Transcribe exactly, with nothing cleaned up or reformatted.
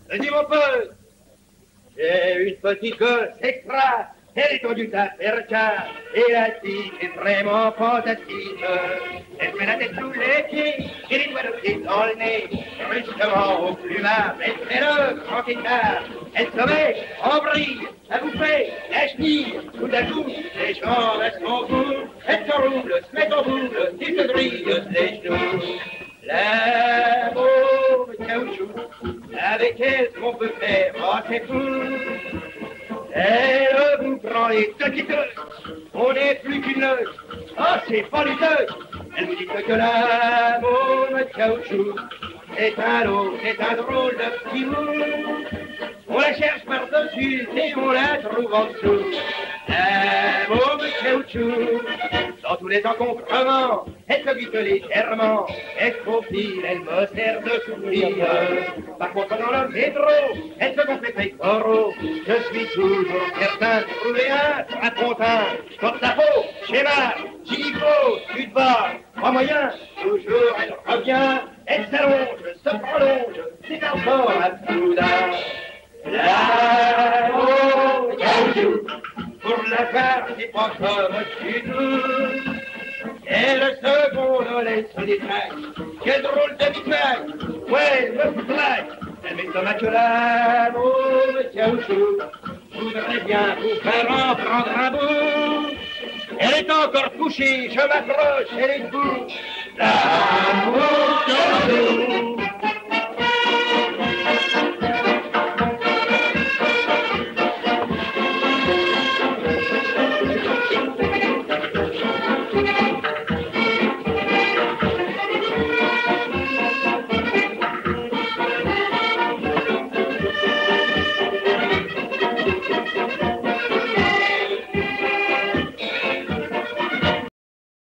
Vas-y, mon pote. J'ai une petite gosse extra. Elle est tendue à faire car. Et la fille est vraiment fantastique. Elle fait la tête sous les pieds. Et les doigts de pied dans le nez. Brusquement au plumard. Elle fait le grand écart. Elle se met en vrille à bouffer la chenille. Tout à coup, les jambes à son cou. Elle s'enroule, se met en boule. Et se grille les genoux. La môme caoutchouc, avec elle qu'on peut faire, oh c'est fou. Elle vous prend les petites, on n'est plus qu'une noce, oh c'est pas du tout. Elle vous dit que la môme caoutchouc, c'est un lot, c'est un drôle de petit mou. On la cherche par-dessus et on la trouve en dessous. La môme caoutchouc, dans tous les encombrements, elle se glisse légèrement, elle se faufile, elle me sert de sourire. Par contre, dans le métro, elle se gonfle les coraux. Je suis toujours certain de trouver un strapontin. Comme sa peau, schéma, gynéco, sud bas, pas moyen, toujours elle revient, elle s'allonge, se prolonge, c'est encore un soudain. La môme caoutchouc, pour la faire, c'est pas comme tu doutes. Et le second laisse des traces. Quel drôle d'habitude. Ouais, le flac. Elle m'estomate la môme caoutchouc. Je voudrais bien vous faire en prendre un bout. Elle est encore couchée, je m'approche, elle est debout. La